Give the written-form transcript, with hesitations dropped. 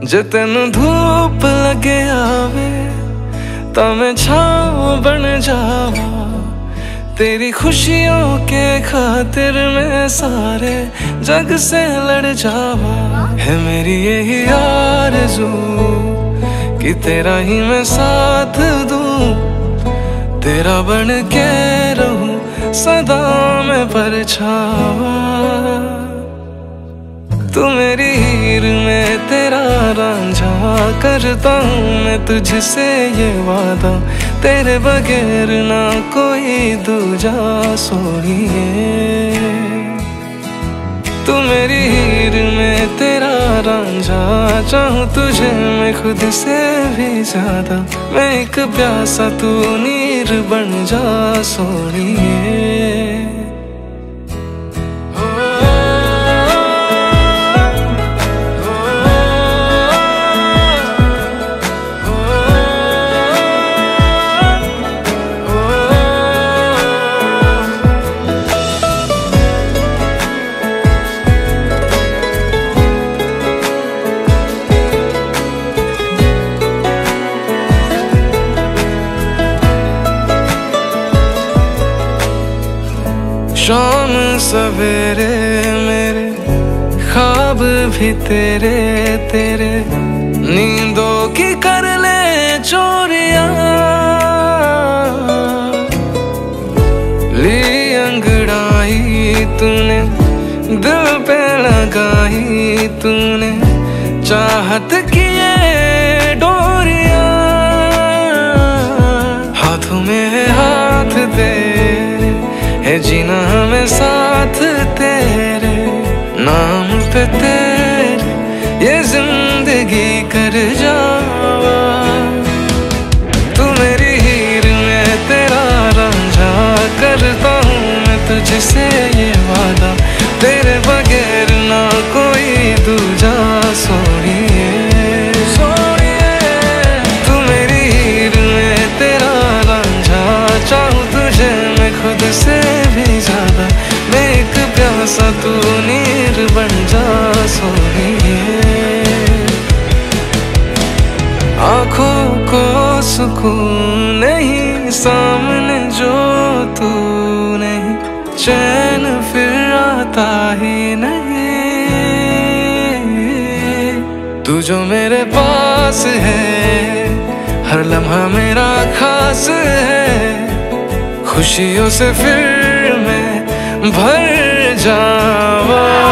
जे तेनू धूप लगे आवे ता मैं छाँव बन जावा। तेरी खुशियों के खातिर मैं सारे जग से लड़ जावा। है मेरी यही आरज़ू कि तेरा ही मैं साथ दूं, तेरा बन के रहूं सदा मैं परछावा। तू मेरी हीर में तेरा रांझा, करता हूँ मैं तुझसे ये वादा, तेरे बगैर ना कोई दूजा सोनिए। तू मेरी हीर में तेरा रांझा, चाहूँ तुझे मैं खुद से भी ज्यादा। मैं एक प्यासा तू नीर बन जा सोनिए। शाम सवेरे मेरे ख्वाब भी तेरे तेरे, नींदों की कर ले चोरियां। ली अंगड़ाई तूने दिल पे लगाई तूने, चाहत की ये डोरियां। हाथों में है हाथ तेरे, है जीना हमें साथ तेरे, नाम पे तेरे ये जिंदगी कर जावा। तू मेरी हीर में तेरा रांझा, करता हूँ मैं तुझसे ये वादा, तेरे बगैर ना कोई दूजा सोनिए। तू मेरी हीर में तेरा रांझा, चाहूँ तुझे मैं खुद से भी ज्यादा। मैं एक प्यासा तू नीर बन जा सोनिए। आँखों को सुकून नहीं सामने जो तू नहीं, चैन फिर आता ही नहीं। तू जो मेरे पास है, हर लम्हा मेरा खास है। खुशियों से फिर मैं भर जावा।